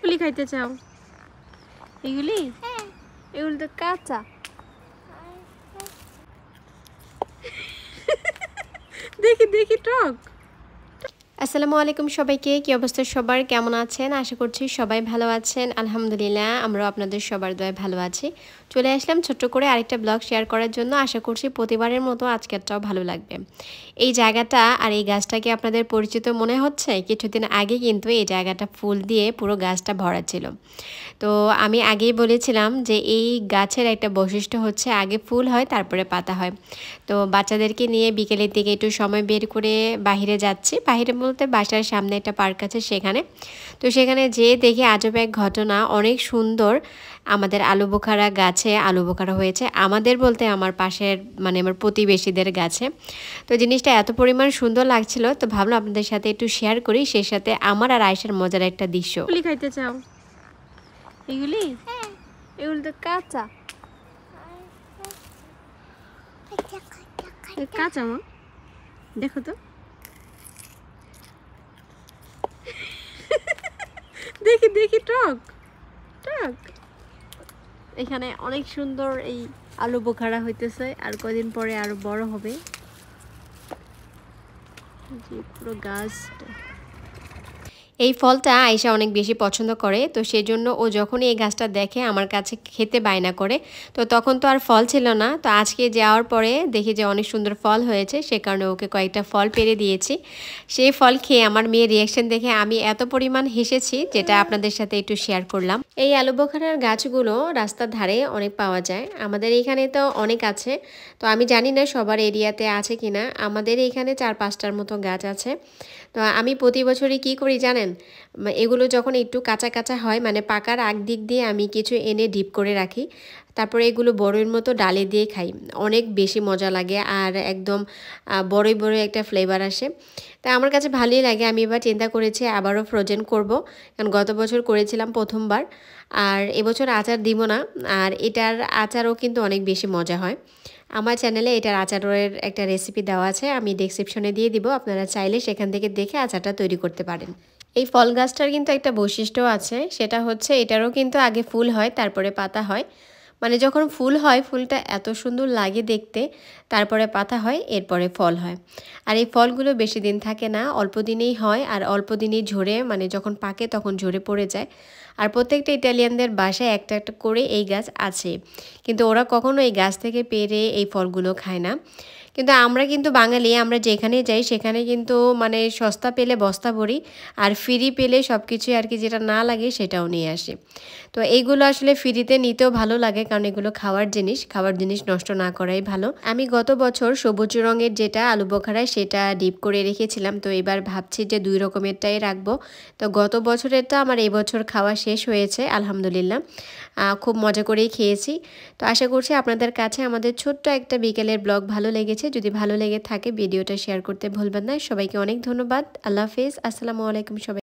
এগুলি খাইতে চাও? এগুলি এগুলি তো কাঁচা। দেখি দেখি টক। আসসালামু আলাইকুম সবাইকে, কি অবস্থা সবার, কেমন আছেন? আশা করছি সবাই ভালো আছেন। আলহামদুলিল্লাহ আমরাও আপনাদের সবার দয়ায় ভালো আছি। চলে আসলাম ছোট্ট করে আরেকটা ব্লগ শেয়ার করার জন্য। আশা করছি প্রতিবারের মতো আজকেরটাও ভালো লাগবে। এই জায়গাটা আর এই গাছটাকে আপনাদের পরিচিত মনে হচ্ছে? কিছুদিন আগে কিন্তু এই জায়গাটা ফুল দিয়ে পুরো গাছটা ভরা ছিল। তো আমি আগেই বলেছিলাম যে এই গাছের একটা বৈশিষ্ট্য হচ্ছে আগে ফুল হয় তারপরে পাতা হয়। তো বাচ্চাদেরকে নিয়ে বিকেলের দিকে একটু সময় বের করে বাহিরে যাচ্ছি। বাহিরে বলতে বাসার সামনে একটা পার্ক আছে সেখানে। তো সেখানে যেয়ে দেখি আজব এক ঘটনা, অনেক সুন্দর আমাদের আলু বোখারা গাছে আলু বোখারা হয়েছে। আমাদের বলতে আমার পাশের মানে আমার প্রতিবেশীদের গাছে। তো জিনিসটা এত পরিমাণ সুন্দর লাগছিল, তো ভাবলাম আপনাদের সাথে একটু শেয়ার করি, সেই সাথে আমার আর আয়েশার মজার একটা দৃশ্য। এগুলি খাইতে চাও? এগুলি এগুলি তো কাঁচা। কাঁচা মা, দেখো তো, দেখি দেখি টক টক। এখানে অনেক সুন্দর এই আলু বোখারা হইতেছে, আর কদিন পরে আরো বড় হবে। পুরো গাছটা, এই ফলটা আয়েশা অনেক বেশি পছন্দ করে। তো সেই জন্য ও যখনই এই গাছটা দেখে আমার কাছে খেতে বায়না করে। তো তখন তো আর ফল ছিল না, তো আজকে যাওয়ার পরে দেখি যে অনেক সুন্দর ফল হয়েছে, সে কারণে ওকে কয়েকটা ফল পেড়ে দিয়েছি। সেই ফল খেয়ে আমার মেয়ের রিয়াকশন দেখে আমি এত পরিমাণ হেসেছি, যেটা আপনাদের সাথে একটু শেয়ার করলাম। এই আলু বোখারার গাছগুলো রাস্তার ধারে অনেক পাওয়া যায়, আমাদের এখানে তো অনেক আছে। তো আমি জানি না সবার এরিয়াতে আছে কিনা, আমাদের এখানে 4-5টার মতো গাছ আছে। তো আমি প্রতি বছরই কী করি জানেন, এগুলো যখন একটু কাঁচা কাঁচা হয় মানে পাকার আগ দিক দিয়ে আমি কিছু এনে ডিপ করে রাখি, তারপরে এগুলো বড়ইর মতো ডালে দিয়ে খাই। অনেক বেশি মজা লাগে আর একদম বড়ই বড়ই একটা ফ্লেভার আসে। তা আমার কাছে ভালোই লাগে। আমি এবার চিন্তা করেছি আবারও ফ্রোজেন করব, কারণ গত বছর করেছিলাম প্রথমবার, আর এবছর আচার দিব না। আর এটার আচারও কিন্তু অনেক বেশি মজা হয়। আমার চ্যানেলে এটার আচারের একটা রেসিপি দেওয়া আছে, আমি ডেসক্রিপশনে দিয়ে দিব, আপনারা চাইলে সেখান থেকে দেখে আচারটা তৈরি করতে পারেন। এই ফল গাছটার কিন্তু একটা বৈশিষ্ট্য আছে, সেটা হচ্ছে এটারও কিন্তু আগে ফুল হয় তারপরে পাতা হয়। মানে যখন ফুল হয় ফুলটা এত সুন্দর লাগে দেখতে, তারপরে পাতা হয়, এরপরে ফল হয়। আর এই ফলগুলো বেশি দিন থাকে না, অল্প দিনেই হয় আর অল্প দিনেই ঝরে, মানে যখন পাকে তখন ঝরে পড়ে যায়। আর প্রত্যেকটা ইটালিয়ানদের বাসায় একটা একটা করে এই গাছ আছে, কিন্তু ওরা কখনো এই গাছ থেকে পেরে এই ফলগুলো খায় না। কিন্তু আমরা কিন্তু বাঙালি, আমরা যেখানে যাই সেখানে কিন্তু মানে সস্তা পেলে বস্তা ভরি, আর ফ্রি পেলে সব কিছুই আর কি, যেটা না লাগে সেটাও নিয়ে আসি। তো এইগুলো আসলে ফ্রিতে নিতেও ভালো লাগে, কারণ এগুলো খাওয়ার জিনিস নষ্ট না করাই ভালো। আমি গত বছর সবুজ রঙের যেটা আলু বোখারায় সেটা ডিপ করে রেখেছিলাম, তো এবার ভাবছি যে 2 রকমেরটাই রাখবো। তো গত বছরেরটা আমার এই বছর খাওয়া শেষ হয়েছে আলহামদুলিল্লাহ, খুব মজা করেই খেয়েছি। তো আশা করছি আপনাদের কাছে আমাদের ছোট্ট একটা বিকেলের ব্লগ ভালো লেগেছে। যদি ভালো লেগে থাকে ভিডিওটা শেয়ার করতে ভুলবেন না। সবাইকে অনেক ধন্যবাদ। আল্লাহ হাফেজ, আসসালামু আলাইকুম সবাই।